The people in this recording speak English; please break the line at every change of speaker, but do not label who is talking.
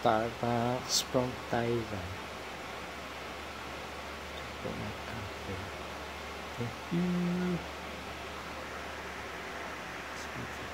Starbucks from Taiwan. For my coffee. Thank you.